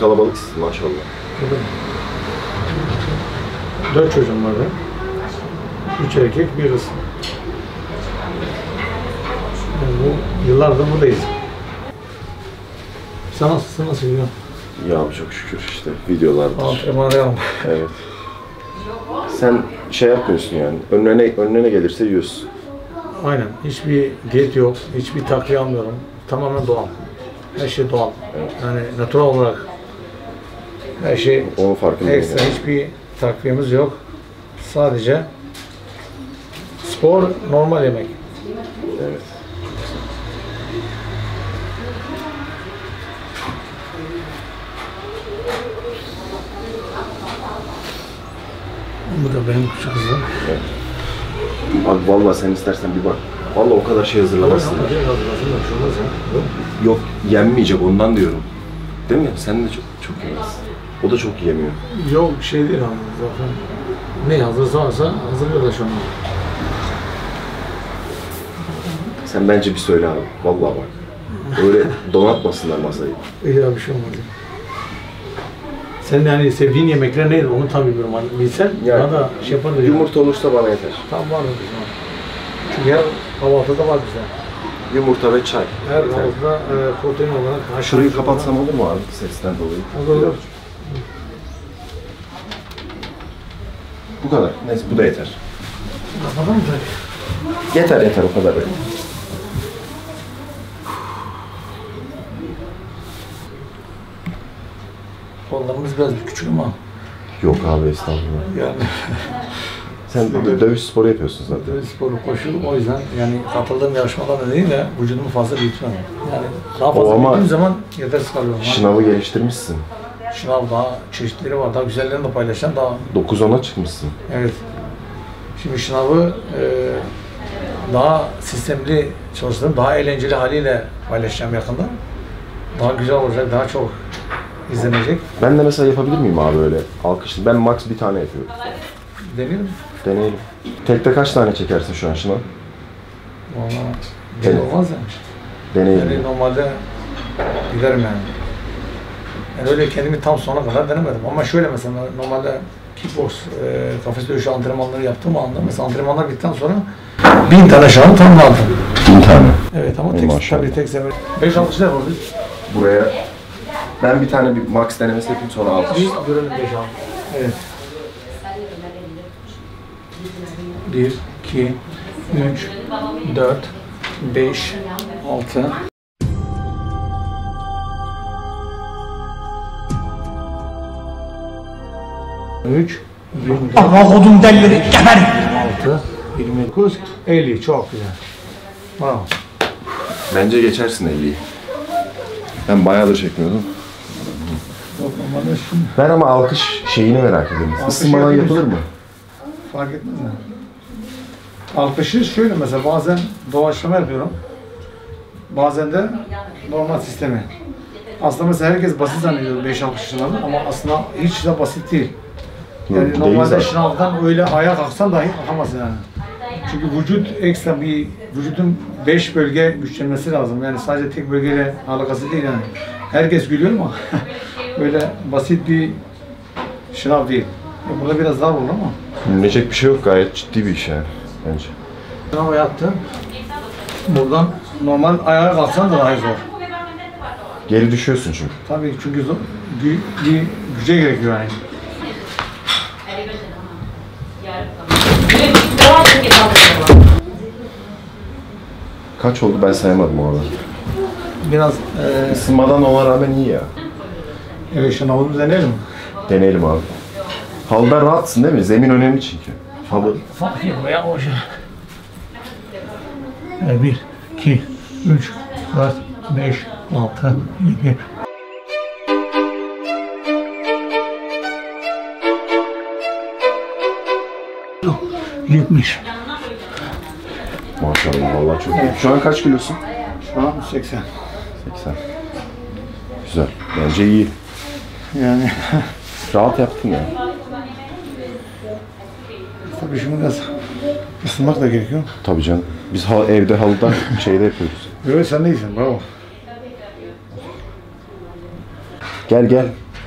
kalabalıksınız maşallah. 4 çocuğum var benim. 3 erkek, 1 kız. Yani bu yıllardır buradayız. Sen nasılsın, nasıl gidiyor? Ya abi çok şükür işte videolardır. Antrenmana devam. Evet. Sen şey yapmıyorsun yani, önüne gelirse yiyorsun. Aynen, hiçbir diyet yok, hiçbir takviye almıyorum. Tamamen doğal. Her şey doğal. Evet. Yani natural olarak her şey Onun farkındayım. ekstra, hiçbir takviyemiz yok. Sadece spor, normal yemek. Evet. Bu da benim küçük kızım. Evet. Abi vallahi sen istersen bir bak. Vallahi o kadar şey hazırlamazsın. Yok, yenmeyecek ondan diyorum. Değil mi? Sen de çok yemezsin. O da çok yemiyor. Yok şey değil abi zaten. Ne hazırsa hazırlıyorlar şu an. Sen bence bir söyle abi. Vallahi bak. Öyle donatmasınlar masayı. İyi abi bir şey olmaz. Sen yani sevdiğin yemekler neydi onu tabii bilmiyorum. Hani bilsen Yani, bana da şey yapardı. Yumurta olursa bana yeter. Tam var mı bizim? Çünkü her kahvaltıda var bize. Yumurta ve çay. Her kahvaltıda protein olarak. Şurayı kapatsam olur mu abi sesten dolayı? Olur. Bu kadar. Neyse bu da yeter. Kapatalım mı? Yeter o kadar. Kollarımız biraz küçük ama. Yok abi estağfurullah. Yani. Sen dövüş sporu yapıyorsun zaten. Dövüş sporu, koşu, o yüzden yani katıldığım yarışmalar nedeniyle vücudumu fazla büyütmem. Yani daha fazla büyüdüğüm zaman yetersiz kalıyorum. Şınavı geliştirmişsin. Şınav daha çeşitleri var, daha güzellerini de paylaşacağım daha. 9-10'a çıkmışsın. Evet. Şimdi şınavı daha sistemli çalıştırdım, daha eğlenceli haliyle paylaşacağım yakında. Daha güzel olacak, daha çok izlenecek. Ben de mesela yapabilir miyim abi öyle alkışlı? Ben max bir tane yapıyorum. Deneyelim. Deneyelim. Tekte kaç tane çekersin şu an şınav? Valla belli olmaz ya. Deneyelim. Yani normalde giderim yani. Yani öyle kendimi tam sona kadar denemedim. Ama şöyle mesela normalde kickbox, kafes dövüşü antrenmanları yaptığım anda mesela antrenmanlar bittikten sonra 1000 tane şahı tamamladım. 1000 tane. Evet ama tek sefer. 5-6 şey yapalım. Buraya ben bir tane bir max denemesi yapayım sonra alkış. Biz görelim 5-6. Evet. 1, 2, 3, 4, 5, 6. Üç, 24, Allah odun delleri geber. 26, 29, 50. Çok güzel. Bravo. Bence geçersin 50'yi. Ben bayağıdır çekmiyordum. Ben ama alkış şeyini merak ediyorum. Isınmadan yapılır mı? Fark etmez mi? Alkışı şöyle mesela bazen doğaçlama yapıyorum. Bazen de normal sistemi. Aslında mesela herkes basit zannediyor 5 alkış şınavı ama aslında hiç de basit değil. Yani Değil normalde zaten. şınavdan öyle ayağa kalksan dahi kalkamazsın yani. Çünkü vücut ekstra vücudun 5 bölge güçlenmesi lazım. Yani sadece tek bölgeyle alakası değil yani. Herkes gülüyor ama böyle basit bir şınav değil. Burada biraz daha olur ama. Gülünecek bir şey yok, gayet ciddi bir iş yani bence. Şınava yattın. Buradan normal ayağa kalksan da daha zor. Geri düşüyorsun çünkü. Tabii çünkü bir güce gerekiyor yani. Kaç oldu ben sayamadım orada. Biraz Isınmadan ona rağmen iyi ya. evet şınavımızı deneyelim mi? Deneyelim abi. Halıda rahatsın değil mi? Zemin önemli çünkü. Halı. Fark etmiyor ya o şey. 1, 2, 3, 4, 5, 6, 7. Maşallah vallahi çok iyi. Şu an kaç kilosun? Şu an 80. 80. Güzel. Bence iyi. Yani Rahat yaptın ya. tabii şimdi biraz ısınmak da gerekiyor. Tabii canım. Biz evde halıda şeyde yapıyoruz. Evet sen de iyisin bravo. Gel gel.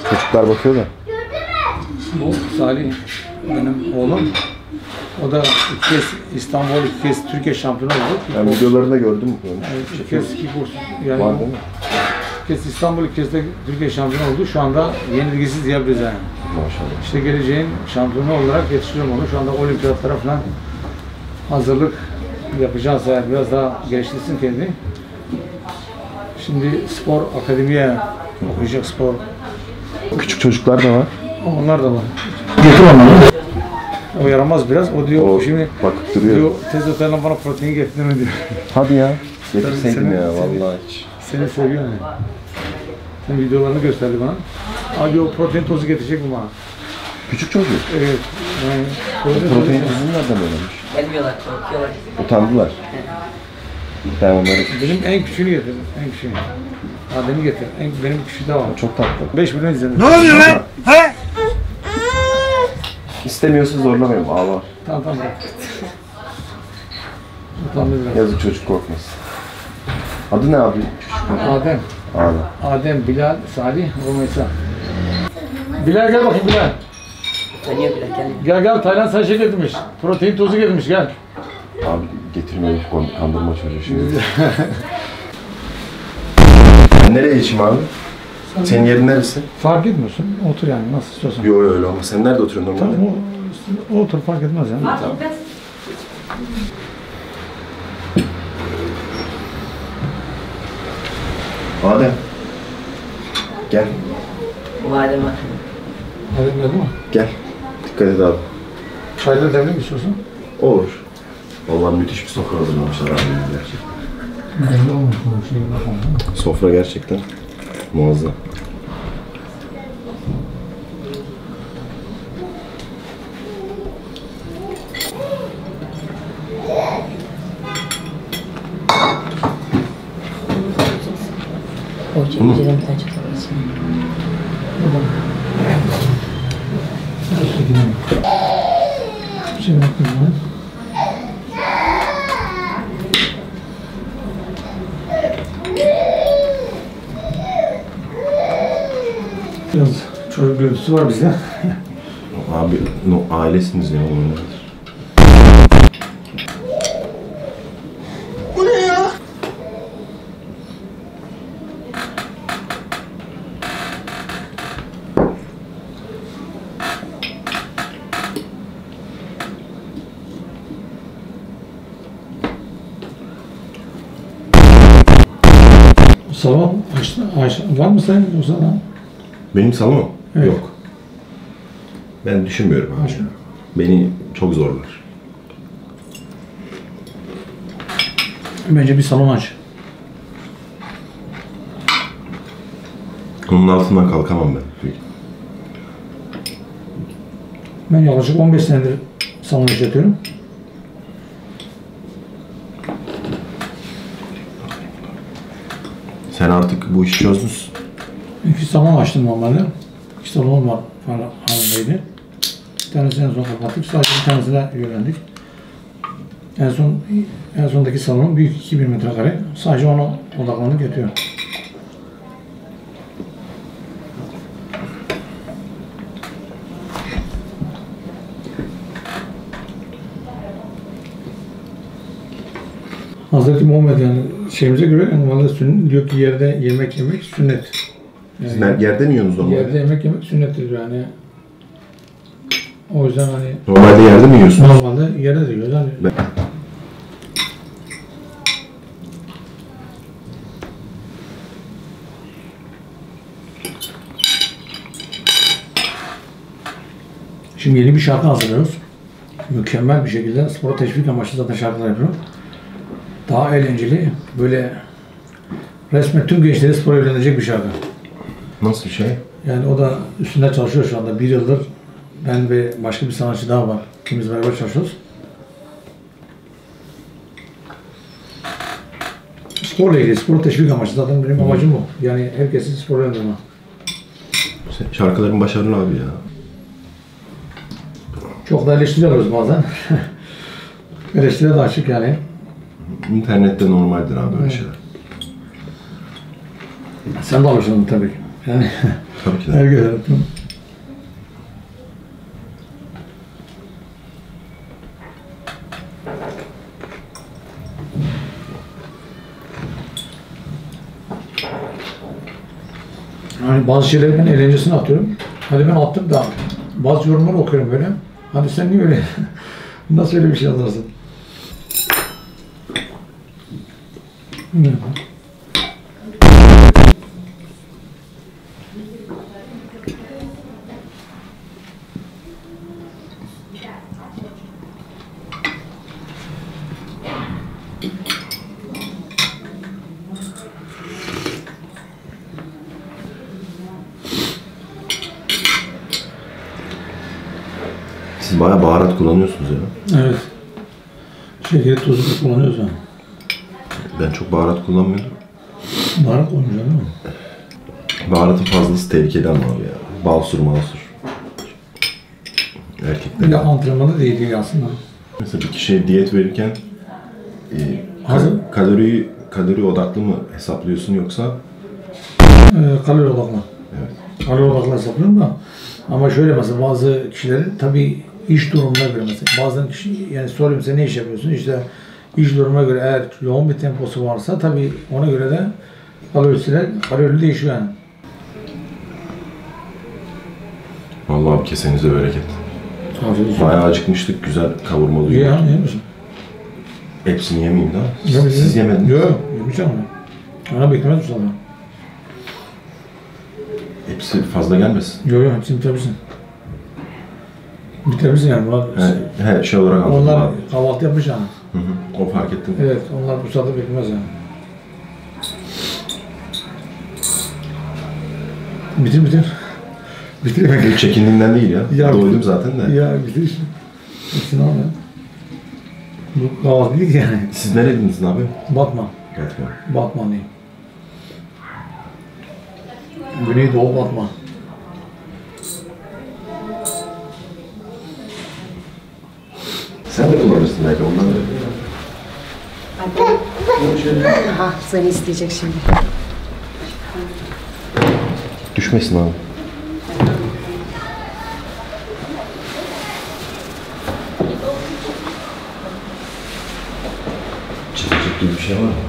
Çocuklar bakıyor da. Bu Salih benim oğlum. O da 2 kez İstanbul, 2 kez Türkiye şampiyonu oldu. Ben videolarında gördüm. Evet, 2 kez kickbox yani. Var değil mi? 2 kez İstanbul, 2 kez de Türkiye şampiyonu oldu. Şu anda yenilgisiz diyebiliriz yani. Maşallah. İşte geleceğin şampiyonu olarak yetiştiriyorum onu. Şu anda olimpiyatlara falan hazırlık yapacağız eğer biraz daha geliştirsin kendini. Şimdi spor akademiye okuyacak spor. Küçük çocuklar da var. Onlar da var. Getir onları. O yaramaz biraz. O diyor O şimdi bakıp duruyor. diyor tez otelden bana protein getirme diyor. Hadi ya. Getirseydim Seni- ya seni- vallahi hiç. Seni seviyor yani. Sen videolarını gösterdi bana. Abi o protein tozu getirecek bu bana. Küçük çocuk. Evet. Yani, Protein tuzunu nereden öğrenmiş? Gelmiyorlar, korkuyorlar. Utandılar. Ben onları... Benim en küçüğünü getir. En küçüğünü. Adem'i getir. Benim küçüğü de var. Çok tatlı. 5 milyon izledim. Ne oluyor lan? He? İstemiyorsa zorlamayalım. Ağlar. Tamam bırak. Utandı biraz. Yazık çocuk korkmasın. Adı ne abi? Adem. Ağla. Adem, Bilal, Salih, Rumeysa. Bilal gel bakayım Bilal. Tanıyor bile kendini. Gel Tayland sana şey getirmiş. Protein tozu getirmiş gel. Abi getirmeyin. Kandırma çocuğu şimdi. Nereye geçeyim abi? Senin yerin neresi? Fark etmiyorsun. Otur yani nasıl istiyorsan. Yok öyle ama sen nerede oturuyorsun normalde? Tamam o otur fark etmez yani. Adem. Gel. Madem var. Adem geldi mi? Gel. Dikkat et abi. Çayla devre mi istiyorsun? Olur. Vallahi müthiş bir sofra hazırlamışlar abi gerçekten. Belli olmuş bu şey bakalım. Sofra gerçekten muazzam. O çekeceğim kaç parası. Şey bakayım ben. Biraz çocuk görüntüsü var bizde. Abi no, ailesiniz ya onun. Salon var mı sen o salon? Benim salon Evet. yok. Ben düşünmüyorum abi. Beni çok zorlar. Bence bir salon aç. Onun altından kalkamam ben. Ben yaklaşık 15 senedir salon işletiyorum. Sen artık bu işi çözdün. 2 salon açtım normalde. 2 salon var falan halindeydi. Bir tanesini en son kapattık. Sadece bir tanesine yönlendik. En sondaki salon büyük 2000 metrekare. Sadece ona odaklanıp yatıyor. Hazreti Muhammed yani şeyimize göre normalde sünnet diyor ki yerde yemek yemek sünnet. Yani Siz yerde mi yiyorsunuz normalde? yerde yemek yemek sünnettir yani. O yüzden hani Normalde yerde mi yiyorsunuz? normalde yerde de yiyoruz hani. Ben- Şimdi yeni bir şarkı hazırlıyoruz. Mükemmel bir şekilde spora teşvik amaçlı zaten şarkılar yapıyorum. Daha eğlenceli, böyle resmen tüm gençleri spora yönelecek bir şarkı. Nasıl bir şey? Yani o da üstünde çalışıyor şu anda. 1 yıldır ben ve başka bir sanatçı daha var. İkimiz beraber çalışıyoruz. Sporla ilgili, spor teşvik amaçlı. Zaten benim amacım bu. Yani herkesi spora yönlendirme. Şarkıların başarılı abi ya. Çok da eleştiri alıyoruz bazen. Eleştiri de açık yani. İnternette normaldir abi böyle şeyler. Sen de alışırdın tabii. Yani Tabii ki de. herkes yaptım. Yani bazı şeyleri ben eğlencesine atıyorum. Hadi ben attım da bazı yorumları okuyorum böyle. Hadi sen niye öyle? Nasıl öyle bir şey yazarsın? Ne? Siz bayağı baharat kullanıyorsunuz ya. Evet. Şekeri tuzu kullanıyoruz yani. Ben çok baharat kullanmıyorum. Baharat koymayacağım değil mi? Baharatın fazlası tehlikeli ama abi ya. Balsur malsur. Erkekler. Bir de antrenmanı değil aslında. Mesela bir kişiye diyet verirken Hazır. kalori odaklı mı hesaplıyorsun yoksa? Kalori odaklı. Evet. Kalori odaklı hesaplıyorum da. Ama şöyle mesela bazı kişilerin tabii iş durumuna göre mesela. Bazen kişi yani soruyorum sen ne iş yapıyorsun? İşte iş durumuna göre eğer yoğun bir temposu varsa tabii ona göre de kalori değişiyor yani. Vallahi abi kesenize bereket. Afiyet olsun. Bayağı acıkmıştık. Güzel kavurmalı İyi ya, yiyoruz. yer misin? Hepsini yemeyeyim daha. Siz yemediniz. Yok, yemeyeceğim onu. Ana beklemez misin sana? Hepsi fazla gelmesin. Yok hepsini bitirebilirsin. Bitirebilirsin yani. Bunlar, Şey olarak aldım. onlar abi. kahvaltı yapmış yani. Hı hı. O fark ettim. Evet, onlar bu saatte beklemez yani. Bitir. Bitir. Çekindiğimden değil ya. Ya, Doydum zaten de. Ya bitir işte. Hepsini al ya. Bu kahvaltı değil ki yani. Siz nerelisiniz abi? Batman. Batman. Batmanlıyım. Güneydoğu Batman. Sen de kullanırsın belki ondan da. Aha seni isteyecek şimdi. Düşmesin abi. Çıkacak gibi bir şey var mı?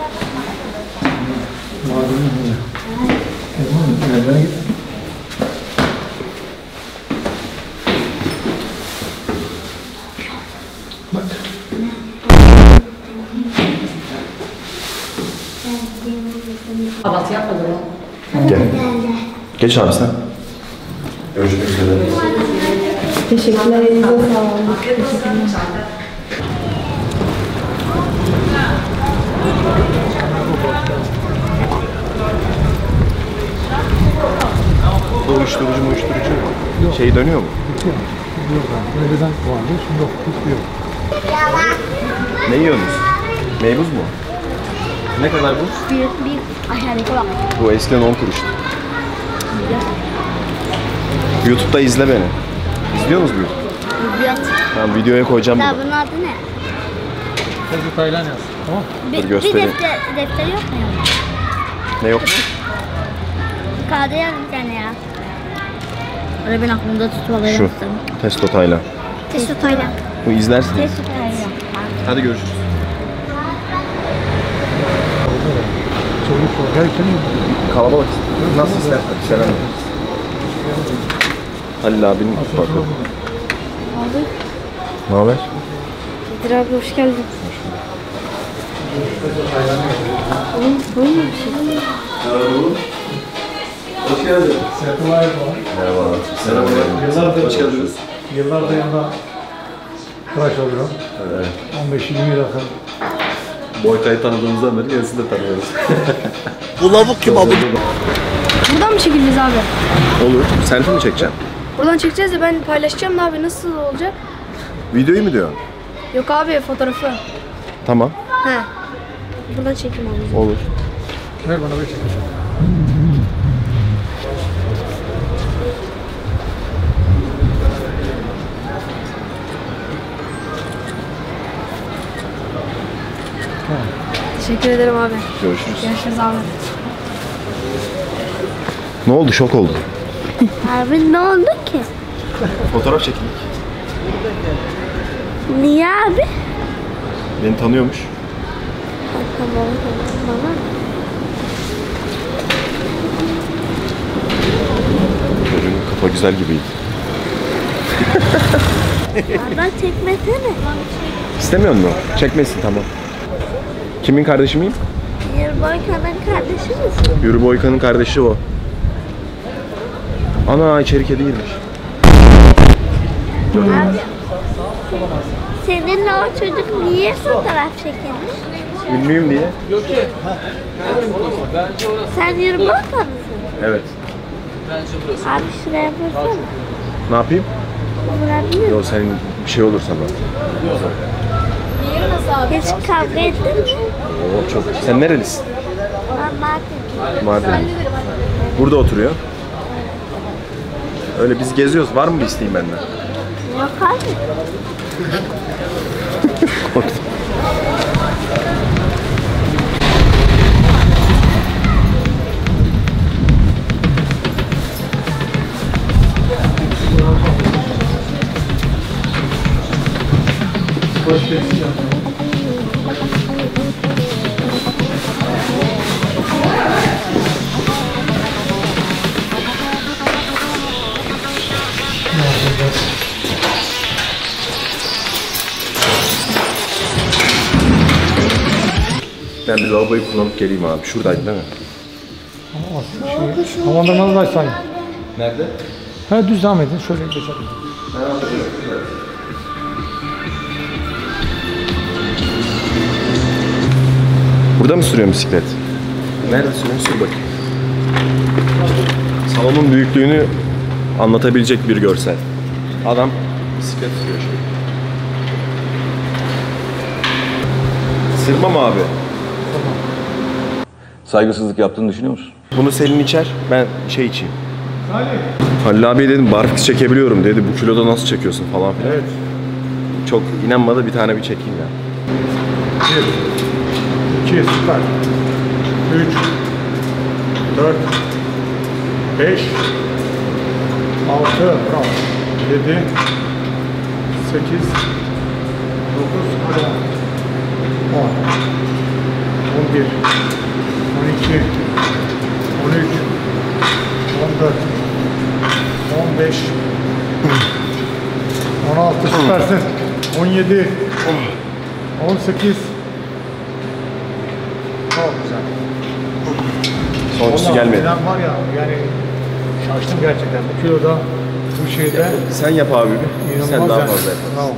Kahvaltı yapmadın mı? Gel. Geç abi sen. Görüşmek üzere. Teşekkürler, elinize sağlık. Teşekkürler. Bu uyuşturucu şey dönüyor mu? Önceden vardı, şimdi yok. Hiç yok. Ne yiyorsunuz? Meybuz mu? Ne kadar bu? Bir aşağıdaki bak. Bu eskiden 10 kuruştu. YouTube'da izle beni. İzliyor musunuz YouTube? Biraz. Tamam videoya koyacağım Daha bunu. bunun adı ne? Sözü Taylan yaz. Tamam. Bir göstereyim. defter yok mu ya? Ne yok mu? Kağıda yaz bir tane ya. Öyle ben aklımda tutup Şu. Testo Taylan. Testo Taylan. Bu izlersiniz. Testo Taylan. Hadi görüşürüz. Çocuk sorarken Kalabalık. Nasıl istersen. Selam. Halil abinin bakın. Abi. Ne haber? Kadir abi hoş geldin. Oğlum böyle mi bir şey? Hoş geldin. Serkan Ayar var. Merhaba. Selam. Yıllardır, Hoş geldiniz. Yıllardır yanında tıraş oluyorum. Evet. 15-20 yıl yakın. Boyka'yı tanıdığımızdan beri gerisini de tanıyoruz. Buradan mı çekileceğiz abi? Olur. Selfie mi çekeceksin? Buradan çekeceğiz de ben paylaşacağım da abi nasıl olacak? Videoyu mu diyorsun? Yok abi fotoğrafı. Tamam. He. Buradan çekim abi. Olur. Ver bana bir çekim. Teşekkür ederim abi. Görüşürüz. Görüşürüz abi. Ne oldu? Şok oldu. Abi ne oldu ki? Fotoğraf çekildik. Niye abi? Beni tanıyormuş. Tamam. Çocuğun kafa güzel gibiydi. Bana çekmesene. İstemiyor musun? Çekmesin, tamam. Kimin kardeşi miyim? Yırboyka'nın kardeşi misin? Yürü Boyka'nın kardeşi o. Ana, içeri kedi girmiş. Abi, seninle o çocuk niye fotoğraf çekilmiş? Ünlüyüm diye. Sen Yırboyka mısın? Evet. Abi şuraya vursana. Ne yapayım? Vurabilir miyim? Yok, senin bir şey olur sana. Hiç kavga ettin mi? Oo, çok. Sen nerelisin? Ben Mardin. Mardin. Burada oturuyor. Öyle biz geziyoruz. Var mı bir isteğin benden? Yok abi. Korktum. Ben bir lavaboyu kullanıp geleyim abi. Şuradaydı değil mi? Havalandırmanız var sayın. Nerede? Ha, düz devam edin. Şöyle geçelim. Burada mı sürüyorsun bisiklet? Nerede sürüyorsun? Sür bakayım. Salonun büyüklüğünü anlatabilecek bir görsel. Adam bisiklet sürüyor şimdi. Sırma mı abi? Saygısızlık yaptığını düşünüyor musun? Bunu Selin içer, ben şey içeyim. Halil abi dedim barfiks çekebiliyorum dedi. Bu kiloda nasıl çekiyorsun falan filan. Evet. Çok inanmadı, bir tane bir çekeyim ya. 1, 2, süper. 3, 4, 5, 6, bravo. 7, 8, 9, hadi 10, 11, 12, 13, 14, 15, 16, süpersin. 17, 18, çok güzel. Sonuncusu Vallahi gelmedi. ben var ya, yani şaştım gerçekten. Bu kiloda, bu şeyde Sen yap abi. inanılmaz Sen daha yani. fazla yap. Bravo.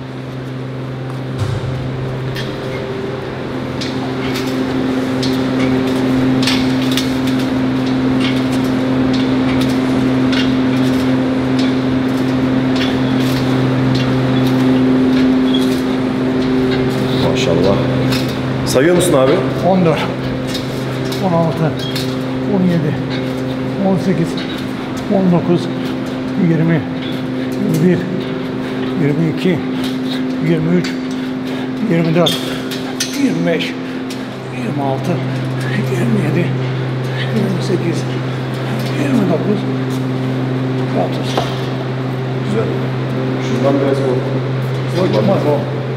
Maşallah. Sayıyor musun abi? 14, 16, 17, 18, 19, 20, 21, 22, 23, 24, 25, 26, 27, 28, 29, 30. Güzel. Şuradan biraz Zor çıkmaz o.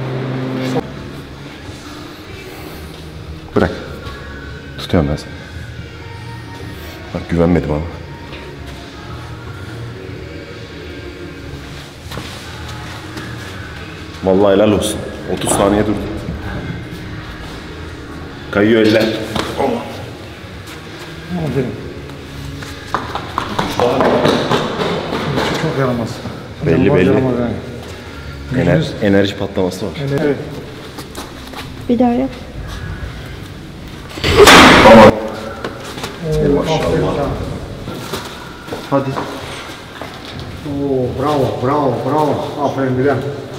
Bırak. Tutuyorum ben seni. Bak güvenmedi bana. Vallahi helal olsun. 30 saniye durdu. Kayıyor eller. Aferin. Çok yaramaz. Belli, Yaramaz, belli. yaramaz yani. Enerji patlaması var. Evet. Bir daha yap. Maşallah. Hadi. Oo, bravo, bravo, bravo. Aferin Bilal.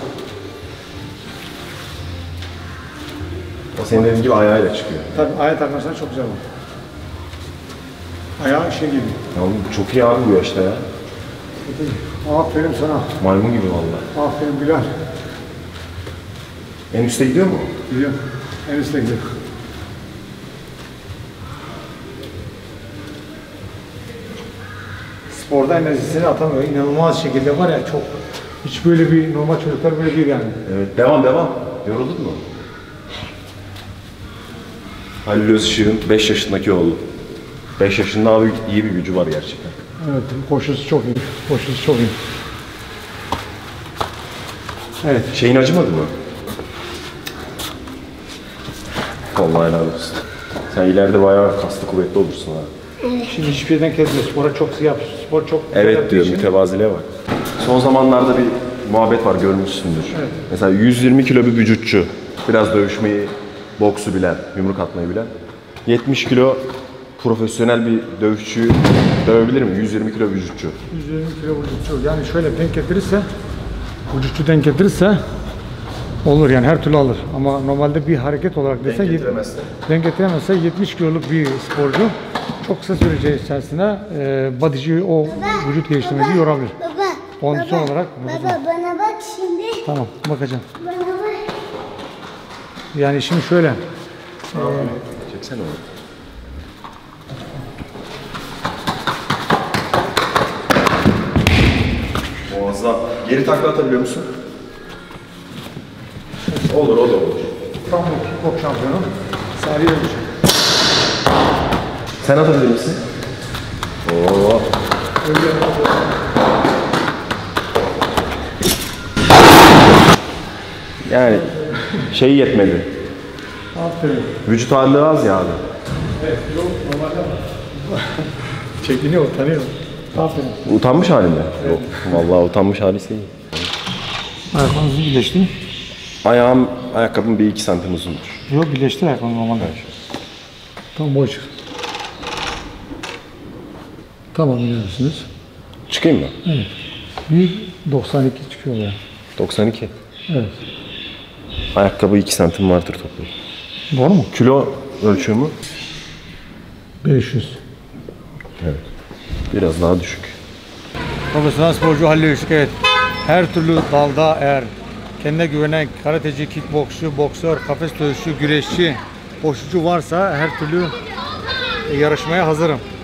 O senin dediğin gibi ayağıyla çıkıyor. Tabii ayağa takmasına çok güzel olur. Ayağı şey gibi. Ya oğlum çok iyi abi bu yaşta ya. Aferin sana. Maymun gibi vallahi. Aferin Bilal. En üstte gidiyor mu? Biliyorum. En üstte gidiyor. sporda enerjisini atamıyor. İnanılmaz şekilde var ya çok. Hiç böyle bir normal çocuklar böyle değil yani. Evet, devam. Yoruldun mu? Halil Özışık'ın 5 yaşındaki oğlu. 5 yaşında abi iyi bir gücü var gerçekten. Evet, koşusu çok iyi. Koşusu çok iyi. Evet. Şeyin acımadı mı? Vallahi helal olsun. Sen ileride bayağı kaslı kuvvetli olursun ha. Şimdi hiçbir yerden kesmiyor. Spora çok sıcak. Spor çok Evet diyor, mütevaziliğe bak. Son zamanlarda bir muhabbet var, görmüşsündür. Evet. Mesela 120 kilo bir vücutçu, biraz dövüşmeyi, boksu bilen, yumruk atmayı bilen. 70 kilo profesyonel bir dövüşçüyü dövebilir mi? 120 kilo vücutçu. 120 kilo vücutçu. Yani şöyle denk getirirse, vücutçu denk getirirse olur yani her türlü alır. Ama normalde bir hareket olarak dese denk getiremezse 70 kiloluk bir sporcu çok kısa süre içerisinde bodyci o vücut geliştirmeci yorabilir. Kondisyon olarak. Baba bana bak şimdi. Tamam bakacağım. Bana bak. Yani şimdi şöyle. Çeksene onu. Muazzam. Geri takla atabiliyor musun? Olur, o da olur. Tam kickbox şampiyonu. Salih Özışık. Sen atabilir misin? Oo. Yani şey yetmedi. Aferin. Vücut ağırlığı az ya abi. Evet, yok normalde çekiniyor, tanıyor. Aferin. Utanmış halinde. Yok. Vallahi utanmış halisi değil. Ayaklarınızı birleştirin. Ayakkabım bir 2 santim uzundur. Yok birleştir ayaklarını normalde. Tam boy çık. Tamam biliyorsunuz. Çıkayım mı? Evet. 1.92 çıkıyor ya. 92. Evet. Ayakkabı 2 santim vardır toplam. Doğru mu? Kilo ölçümü? 500. Evet. Biraz daha düşük. Profesyonel sporcu Halil Özışık, evet. Her türlü dalda eğer kendine güvenen karateci, kickboksçu, boksör, kafes dövüşçü, güreşçi, koşucu varsa her türlü yarışmaya hazırım.